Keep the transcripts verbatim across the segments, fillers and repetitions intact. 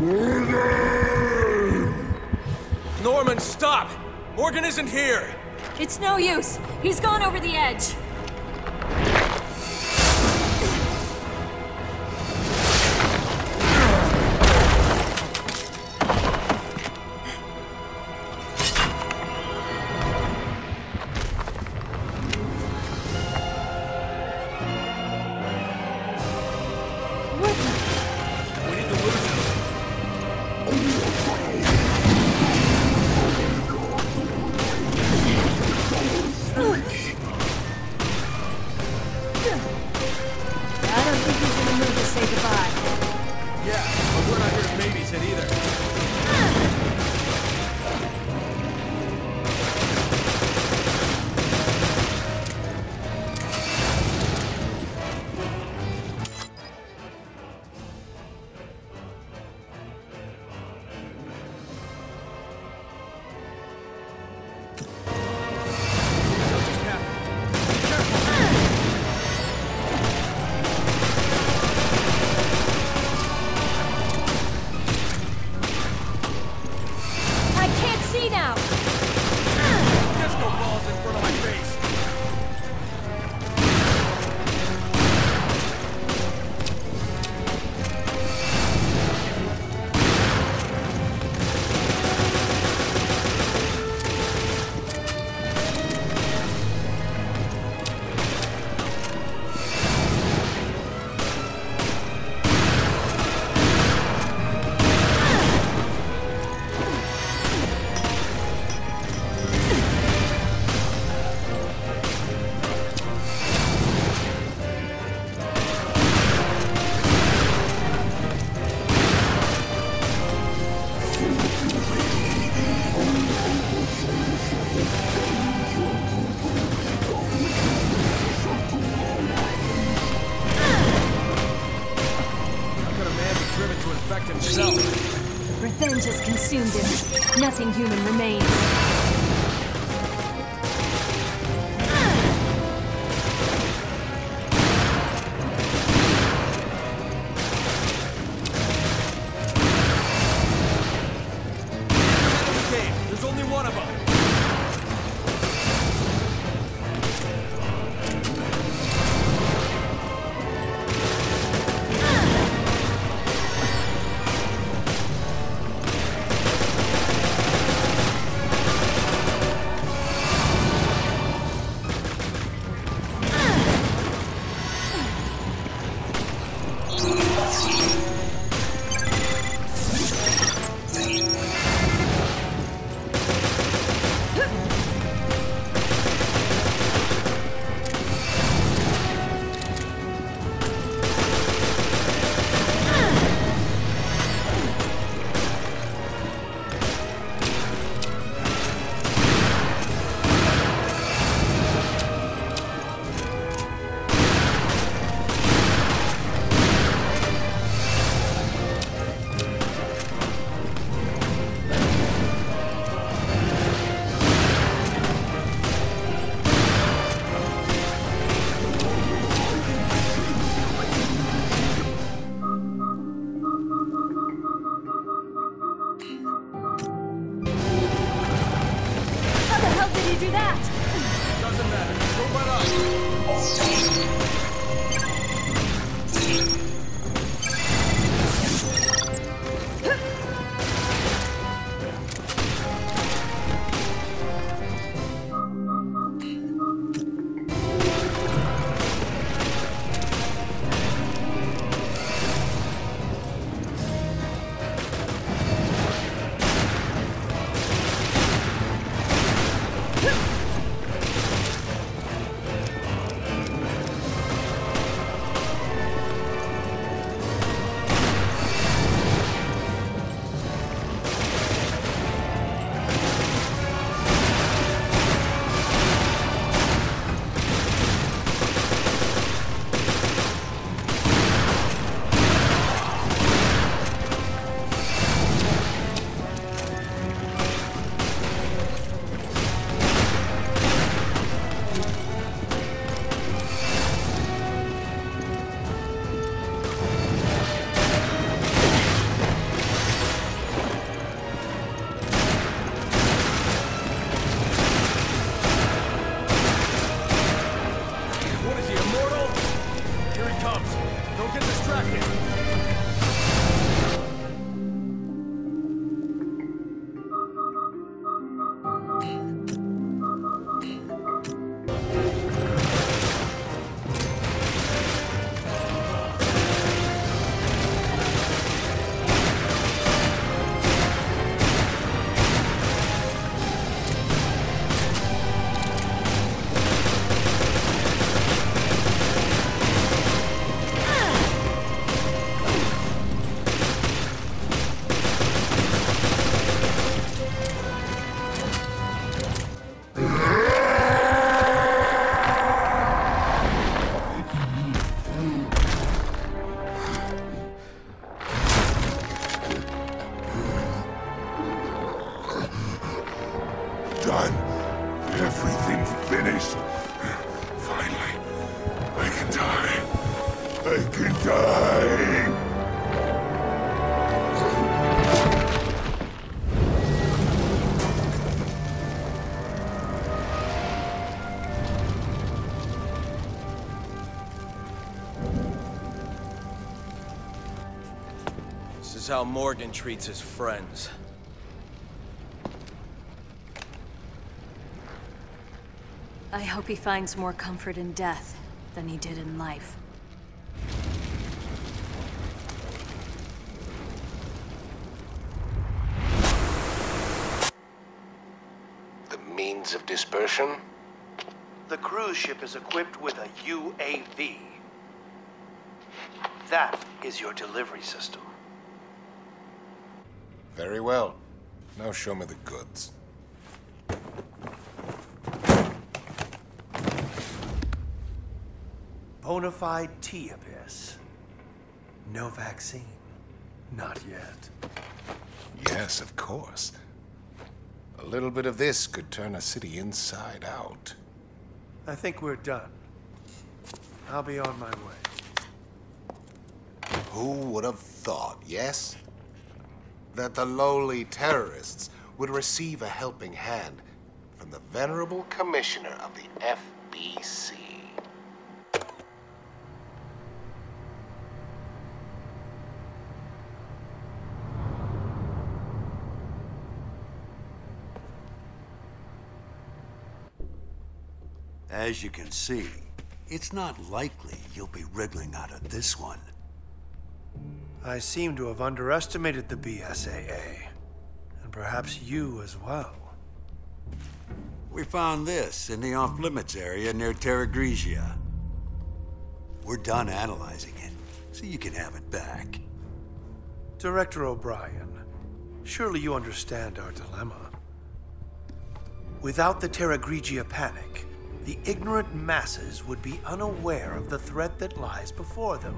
Norman, stop! Morgan isn't here! It's no use. He's gone over the edge. Revenge has consumed him. Nothing human remains. There's only one of them. Do that! Doesn't matter. Go right on. get distracted. Done. Everything finished. Finally, I can die. I can die. This is how Morgan treats his friends. I hope he finds more comfort in death than he did in life. The means of dispersion? The cruise ship is equipped with a U A V. That is your delivery system. Very well. Now show me the goods. Bonafide T-Abyss. No vaccine. Not yet. Yes, of course. A little bit of this could turn a city inside out. I think we're done. I'll be on my way. Who would have thought, yes? That the lowly terrorists would receive a helping hand from the venerable commissioner of the F B C. As you can see, it's not likely you'll be wriggling out of this one. I seem to have underestimated the B S A A. And perhaps you as well. We found this in the off-limits area near Terra Grigia. We're done analyzing it, so you can have it back. Director O'Brien, surely you understand our dilemma. Without the Terra Grigia panic, the ignorant masses would be unaware of the threat that lies before them.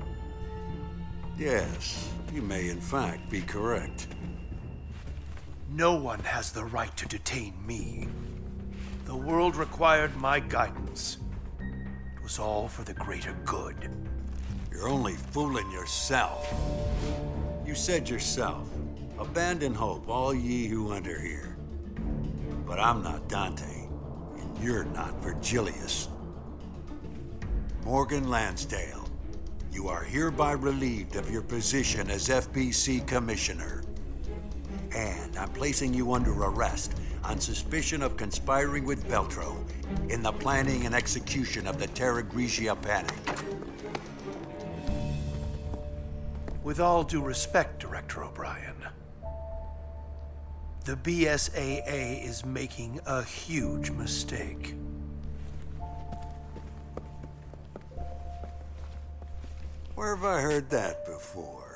Yes, you may in fact be correct. No one has the right to detain me. The world required my guidance. It was all for the greater good. You're only fooling yourself. You said yourself, abandon hope, all ye who enter here. But I'm not Dante, and you're not Virgilius. Morgan Lansdale, you are hereby relieved of your position as F B C Commissioner. And I'm placing you under arrest on suspicion of conspiring with Veltro in the planning and execution of the Terra Grigia panic. With all due respect, Director O'Brien, the B S A A is making a huge mistake. Where have I heard that before?